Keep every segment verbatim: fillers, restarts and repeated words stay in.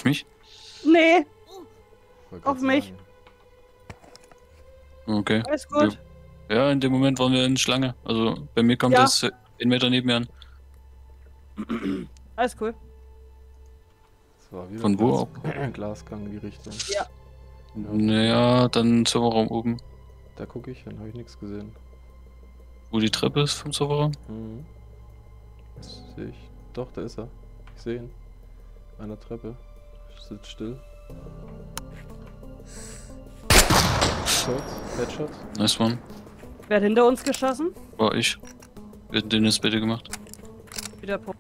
Auf mich? Nee, Wollte auf grad mich. sagen. Okay. Alles gut. Ja, in dem Moment waren wir in Schlange. Also bei mir kommt Ja. das äh, einen Meter neben mir an. Alles cool. Das war wieder Von wo Glas Glasgang in die Richtung. Ja. Naja, dann Serverraum oben. Da gucke ich, dann habe ich nichts gesehen. Wo die Treppe ist vom Serverraum. Mhm. Das sehe ich. Doch, da ist er. Ich sehe ihn. An der Treppe. Sitzt still. Shot. Headshot. Nice one. Wer hat hinter uns geschossen? War ich. Wir hätten den jetzt bitte gemacht. Wieder Punkt.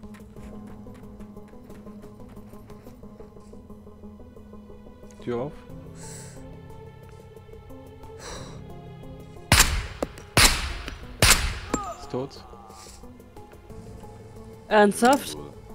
Tür auf. Ist tot. Ernsthaft?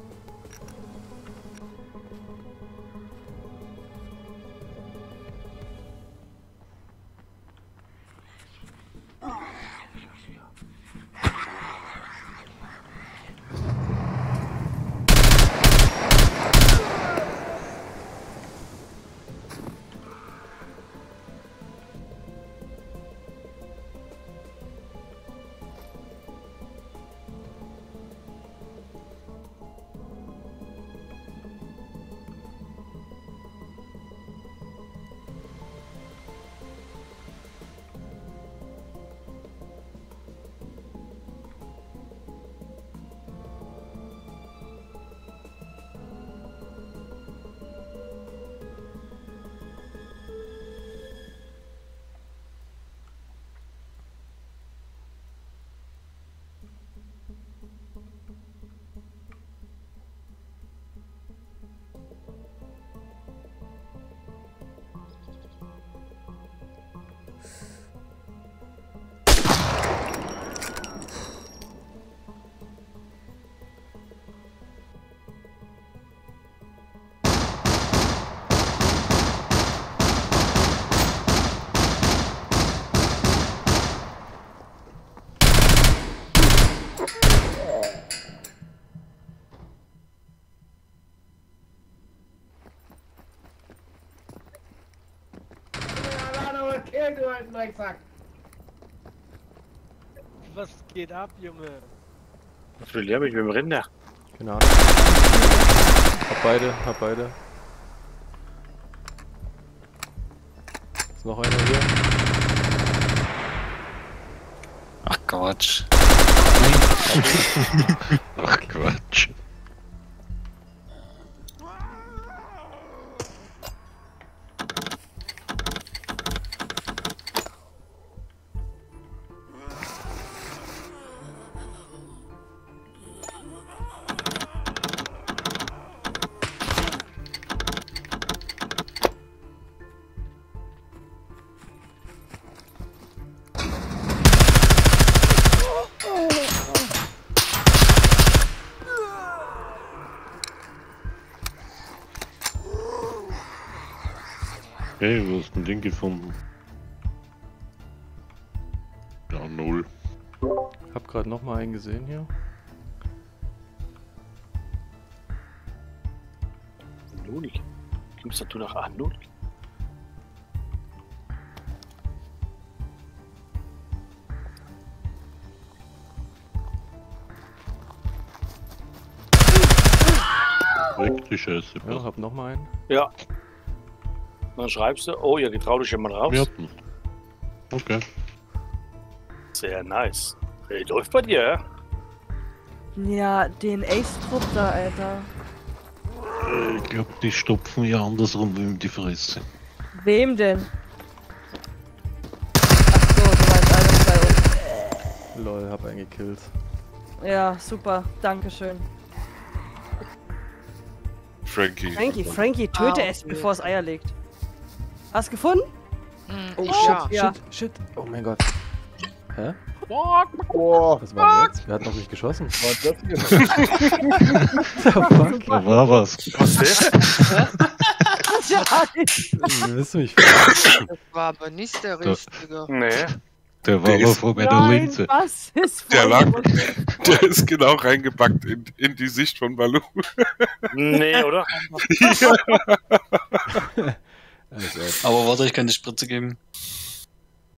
Was geht ab, Junge? Was will der mit dem Rinder? Keine Ahnung. Hab beide, hab beide. Ist noch einer hier? Ach Quatsch. Ach Quatsch. Hey, du hast ein Ding gefunden. Ja, null. Hab gerade noch mal einen gesehen hier. Null. Gibst du nach A null? Weg die Scheiße. Ja, hab noch mal einen. Ja. Dann schreibst du, oh, ihr getraut euch jemand raus. Ja. Okay. Sehr nice. Hey, läuft bei dir, ja? Ja, den Ace-Trupp da, Alter. Ich glaub, die stopfen ja andersrum wie in die Fresse. Wem denn? Ach so, du meinst einer bei uns. Lol, hab einen gekillt. Ja, super. Dankeschön. Frankie. Frankie, Frankie, töte Ah, es, okay. bevor es Eier legt. Hast du gefunden? Oh, ja. ja. Shit, shit. Oh mein Gott. Hä? Boah, Was war denn jetzt? Wer hat noch nicht geschossen? was ist das hier? Fuck. Da war was. Was ist der? Ja, Willst du mich verarschen? Das war aber nicht der Richtige. Nee. Der war Der aber ist- vor meiner nein, Linse. was ist Der voll lag- gut. Der ist genau reingepackt in, in die Sicht von Balu. Nee, oder? Also, Aber warte, ich kann die Spritze geben.